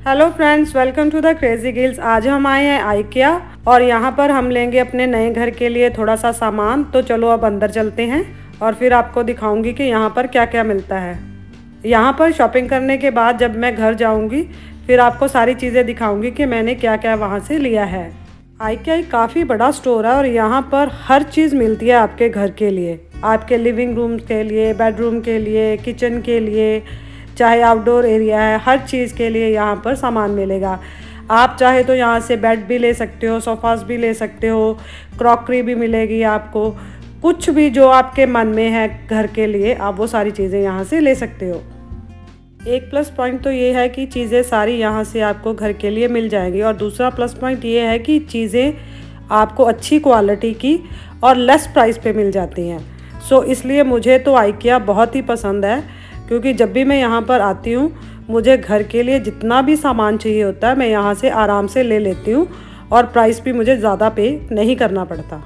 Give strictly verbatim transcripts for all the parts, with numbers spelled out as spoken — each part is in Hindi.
Hello friends, welcome to the crazy gills. आज हम आए हैं आइकिया और यहाँ पर हम लेंगे अपने नए घर के लिए थोड़ा सा सामान। तो चलो अब अंदर चलते हैं और फिर आपको दिखाऊंगी कि यहाँ पर क्या क्या मिलता है। यहाँ पर शॉपिंग करने के बाद जब मैं घर जाऊँगी फिर आपको सारी चीज़ें दिखाऊंगी कि मैंने क्या क्या वहाँ से लिया है। आइकिया एक काफ़ी बड़ा स्टोर है और यहाँ पर हर चीज़ मिलती है आपके घर के लिए, आपके लिविंग रूम के लिए, बेडरूम के लिए, किचन के लिए, चाहे आउटडोर एरिया है, हर चीज़ के लिए यहाँ पर सामान मिलेगा। आप चाहे तो यहाँ से बेड भी ले सकते हो, सोफ़ास भी ले सकते हो, क्रॉकरी भी मिलेगी आपको। कुछ भी जो आपके मन में है घर के लिए आप वो सारी चीज़ें यहाँ से ले सकते हो। एक प्लस पॉइंट तो ये है कि चीज़ें सारी यहाँ से आपको घर के लिए मिल जाएंगी और दूसरा प्लस पॉइंट ये है कि चीज़ें आपको अच्छी क्वालिटी की और लेस प्राइस पे मिल जाती हैं। सो इसलिए मुझे तो आइकिया बहुत ही पसंद है, क्योंकि जब भी मैं यहाँ पर आती हूँ मुझे घर के लिए जितना भी सामान चाहिए होता है मैं यहाँ से आराम से ले लेती हूँ और प्राइस भी मुझे ज़्यादा पे नहीं करना पड़ता।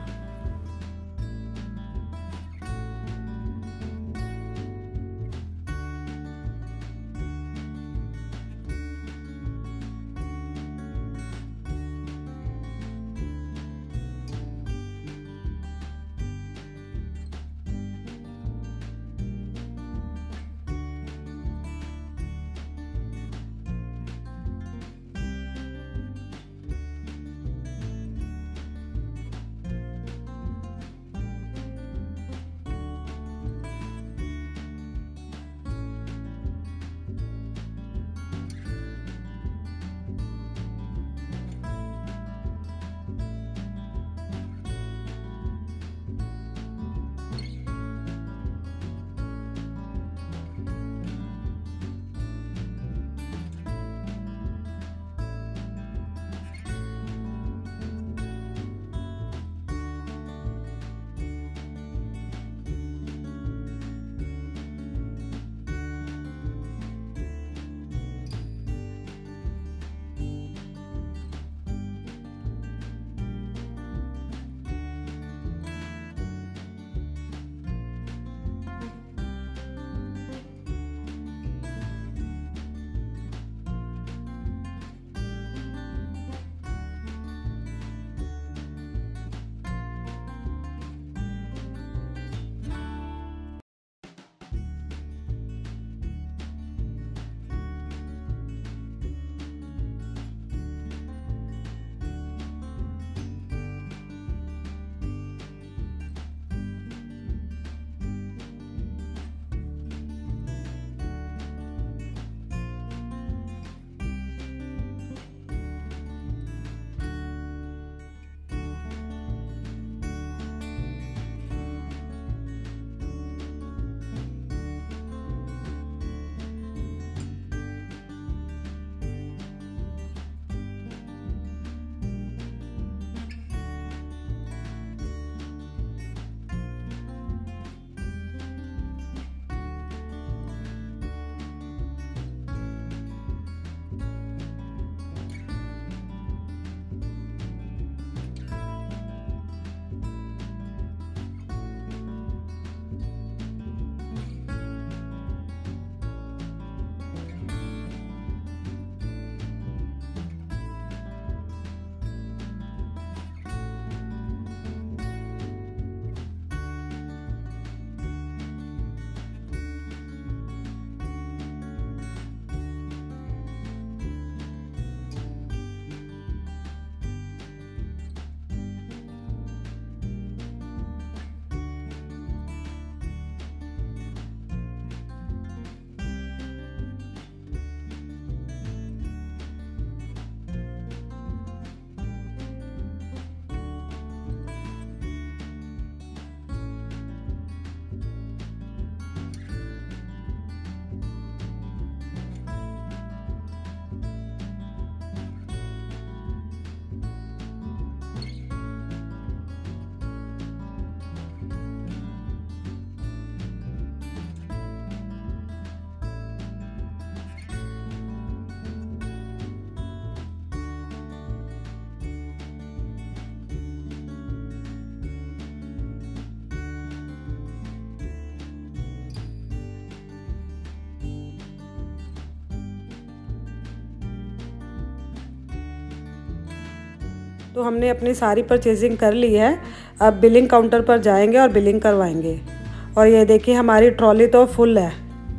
तो हमने अपनी सारी परचेजिंग कर ली है। अब बिलिंग काउंटर पर जाएंगे और बिलिंग करवाएंगे। और ये देखिए हमारी ट्रॉली तो फुल है।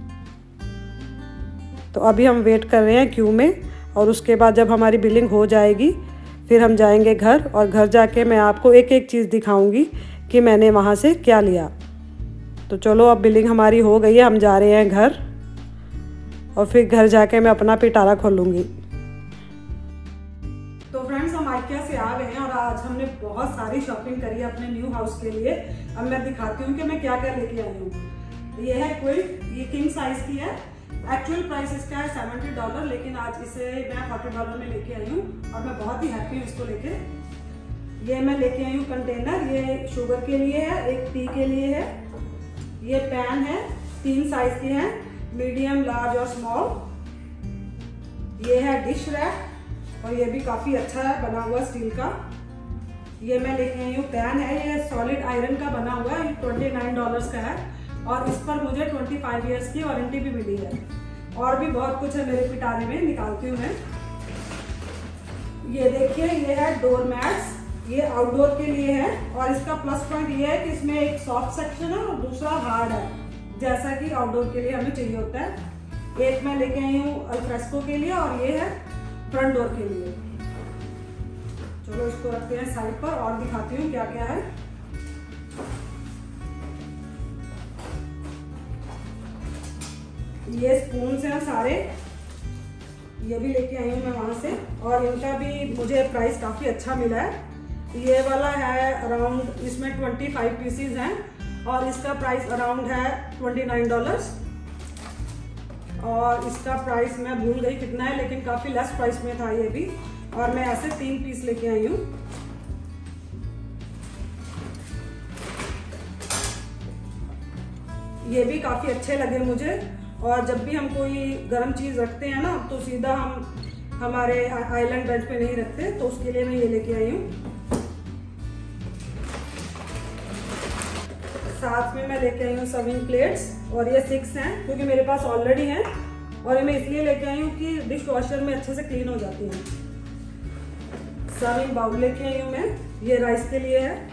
तो अभी हम वेट कर रहे हैं क्यू में, और उसके बाद जब हमारी बिलिंग हो जाएगी फिर हम जाएंगे घर, और घर जाके मैं आपको एक एक चीज़ दिखाऊंगी कि मैंने वहाँ से क्या लिया। तो चलो अब बिलिंग हमारी हो गई है, हम जा रहे हैं घर, और फिर घर जाके मैं अपना पिटारा खोलूँगी। तो फ्रेंड्स हम आइकिया से आ गए हैं और आज हमने बहुत सारी शॉपिंग करी है अपने न्यू हाउस के लिए। अब मैं दिखाती हूँ कि मैं क्या क्या लेके आई हूँ। ये है क्विल्ट, ये किंग साइज की है। एक्चुअल प्राइस इसका है सेवेंटी डॉलर, लेकिन आज इसे मैं फोर्टी डॉलर में लेके आई हूँ और मैं बहुत ही हैप्पी हूँ इसको लेके। ये मैं लेके आई हूँ कंटेनर, ये शुगर के लिए है, एक टी के लिए है। ये पैन है, तीन साइज के हैं, मीडियम, लार्ज और स्मॉल। ये है डिश रैक, और ये भी काफी अच्छा है, बना हुआ स्टील का। ये मैं लेके आई हूँ पैन है, ये सॉलिड आयरन का बना हुआ है, ये ट्वेंटी नाइन डॉलर का है, और इस पर मुझे पच्चीस इयर्स की वारंटी भी मिली है। और भी बहुत कुछ है मेरे पिटारे में, निकालती हूँ मैं। ये देखिए, ये है डोर मैट्स, ये आउटडोर के लिए है, और इसका प्लस पॉइंट ये है कि इसमें एक सॉफ्ट सेक्शन है और दूसरा हार्ड है, जैसा कि आउटडोर के लिए हमें चाहिए होता है। एक मैं लेके आई हूँ अल्फ्रेस्को के लिए, और ये है फ्रंट डोर के लिए। चलो इसको रखते हैं साइड पर और दिखाती हूँ क्या क्या है। ये स्पून हैं सारे, ये भी लेके आई हूँ मैं वहां से, और इनका भी मुझे प्राइस काफी अच्छा मिला है। ये वाला है अराउंड, इसमें पच्चीस पीसीज हैं, और इसका प्राइस अराउंड है ट्वेंटी नाइन डॉलर्स। और इसका प्राइस मैं भूल गई कितना है, लेकिन काफी लेस प्राइस में था ये भी, और मैं ऐसे तीन पीस लेके आई हूँ। ये भी काफी अच्छे लगे मुझे, और जब भी हम कोई गर्म चीज रखते हैं ना, तो सीधा हम हमारे आइलैंड बेड पे नहीं रखते, तो उसके लिए मैं ये लेके आई हूँ। साथ में मैं लेके आई हूँ सर्विंग प्लेट्स, और ये सिक्स हैं क्योंकि मेरे पास ऑलरेडी हैं, और ये मैं इसलिए लेके आई हूँ कि डिश वॉशर में अच्छे से क्लीन हो जाती हैं। सर्विंग बाउल लेके आई हूँ मैं, ये राइस के लिए है।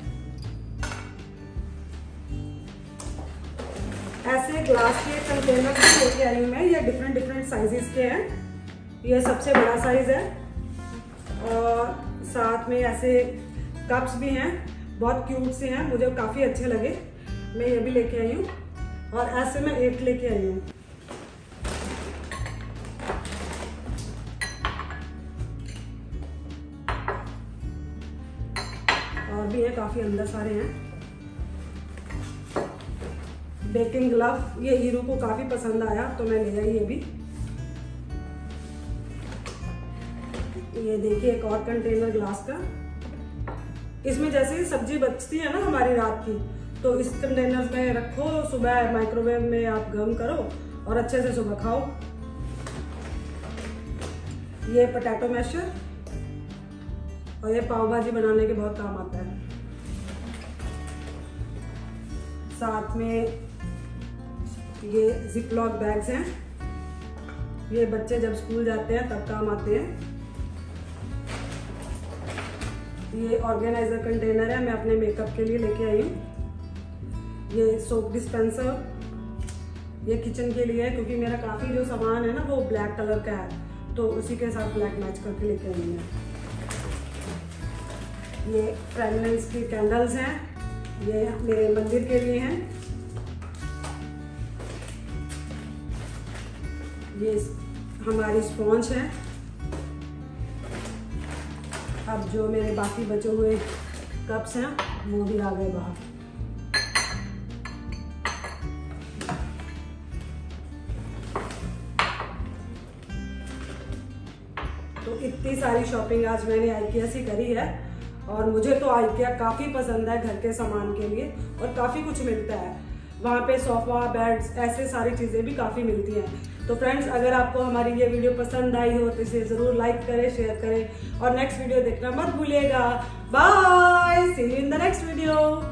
ऐसे ग्लास के कंटेनर भी लेके आई हूँ मैं, ये डिफरेंट डिफरेंट साइजेस के हैं। ये सबसे बड़ा साइज है, और साथ में ऐसे कप्स भी हैं, बहुत क्यूट से हैं, मुझे काफी अच्छे लगे, मैं ये भी लेके आई हूँ। और ऐसे मैं एट लेके आई हूँ। और भी है, काफी अंदर सारे हैं। बेकिंग ग्लव, ये हीरो को काफी पसंद आया तो मैं ले आई ये भी। ये देखिए एक और कंटेनर ग्लास का, इसमें जैसे ही सब्जी बचती है ना हमारी रात की, तो इस कंटेनर में रखो, सुबह माइक्रोवेव में आप गर्म करो और अच्छे से सुबह खाओ। ये पोटैटो मैशर, और ये पाव भाजी बनाने के बहुत काम आता है। साथ में ये जिपलॉक बैग्स हैं, ये बच्चे जब स्कूल जाते हैं तब काम आते हैं। ये ऑर्गेनाइजर कंटेनर है, मैं अपने मेकअप के लिए लेके आई हूँ। ये सोप डिस्पेंसर, ये किचन के लिए है क्योंकि मेरा काफी जो सामान है ना वो ब्लैक कलर का है, तो उसी के साथ ब्लैक मैच करके लेके आई मैं। ये फ्रेगनेंस की कैंडल्स हैं, ये मेरे मंदिर के लिए हैं। ये हमारी स्पॉन्ज है। अब जो मेरे बाकी बचे हुए कप्स हैं वो भी आ गए बाहर। तो इतनी सारी शॉपिंग आज मैंने आइकिया से करी है, और मुझे तो आइकिया काफ़ी पसंद है घर के सामान के लिए, और काफ़ी कुछ मिलता है वहाँ पे, सोफा, बेड्स, ऐसे सारी चीज़ें भी काफ़ी मिलती हैं। तो फ्रेंड्स, अगर आपको हमारी ये वीडियो पसंद आई हो तो इसे ज़रूर लाइक करें, शेयर करें, और नेक्स्ट वीडियो देखना मत भूलिएगा। Bye, see you in the next video.